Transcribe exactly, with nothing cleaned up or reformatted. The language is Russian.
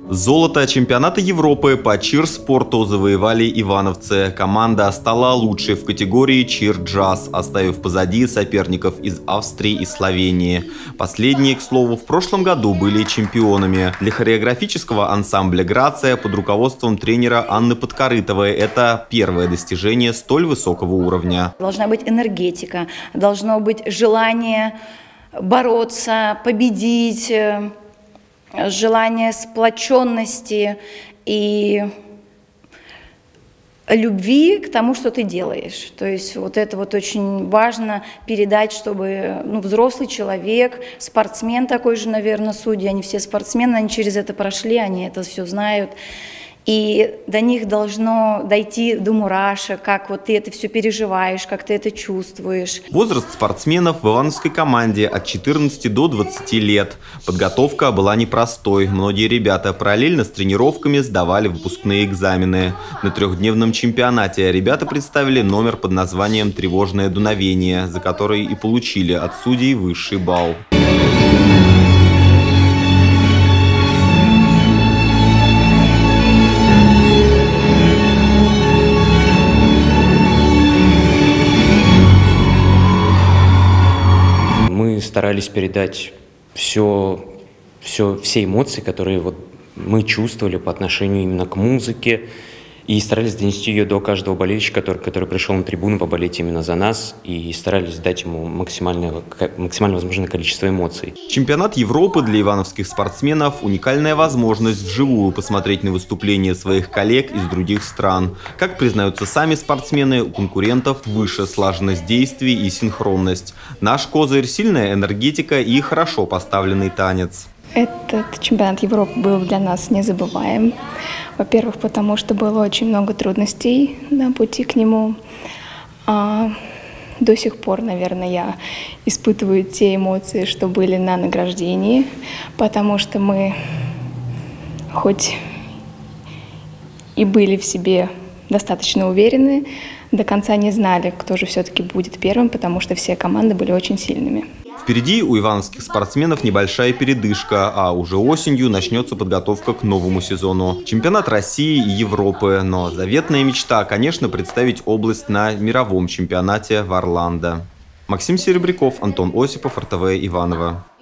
Золото чемпионата Европы по чир-спорту завоевали ивановцы. Команда стала лучшей в категории чир-джаз, оставив позади соперников из Австрии и Словении. Последние, к слову, в прошлом году были чемпионами. Для хореографического ансамбля «Грация» под руководством тренера Анны Подкорытовой это первое достижение столь высокого уровня. Должна быть энергетика, должно быть желание бороться, победить, желание сплоченности и любви к тому, что ты делаешь. То есть вот это вот очень важно передать, чтобы ну, взрослый человек, спортсмен такой же, наверное, судьи, они все спортсмены, они через это прошли, они это все знают. И до них должно дойти до мурашек, как вот ты это все переживаешь, как ты это чувствуешь. Возраст спортсменов в ивановской команде от четырнадцати до двадцати лет. Подготовка была непростой. Многие ребята параллельно с тренировками сдавали выпускные экзамены. На трехдневном чемпионате ребята представили номер под названием «Тревожное дуновение», за который и получили от судей высший балл. Мы старались передать все, все, все эмоции, которые вот мы чувствовали по отношению именно к музыке, и старались донести ее до каждого болельщика, который, который пришел на трибуну поболеть именно за нас, и старались дать ему максимальное, максимально возможное количество эмоций. Чемпионат Европы для ивановских спортсменов – уникальная возможность вживую посмотреть на выступления своих коллег из других стран. Как признаются сами спортсмены, у конкурентов выше слаженность действий и синхронность. Наш козырь – сильная энергетика и хорошо поставленный танец. Этот чемпионат Европы был для нас незабываем. Во-первых, потому что было очень много трудностей на пути к нему. А до сих пор, наверное, я испытываю те эмоции, что были на награждении, потому что мы хоть и были в себе достаточно уверены, до конца не знали, кто же все-таки будет первым, потому что все команды были очень сильными. Впереди у ивановских спортсменов небольшая передышка, а уже осенью начнется подготовка к новому сезону. Чемпионат России и Европы, но заветная мечта, конечно, представить область на мировом чемпионате в Орландо. Максим Серебряков, Антон Осипов, эр тэ вэ Иваново.